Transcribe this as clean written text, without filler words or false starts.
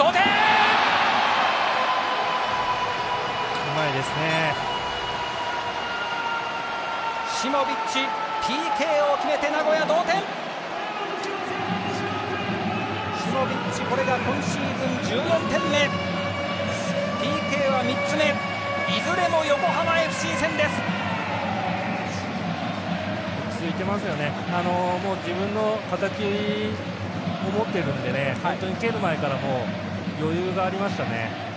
同点。 うまいですね。 シモビッチ PK を決めて名古屋同点。シモビッチこれが今シーズン14点目。 PK は3つ目、いずれも横浜 FC 戦です。 落ち着いてますよね。もう自分の形を持ってるんでね、本当に蹴る前からもう余裕がありましたね。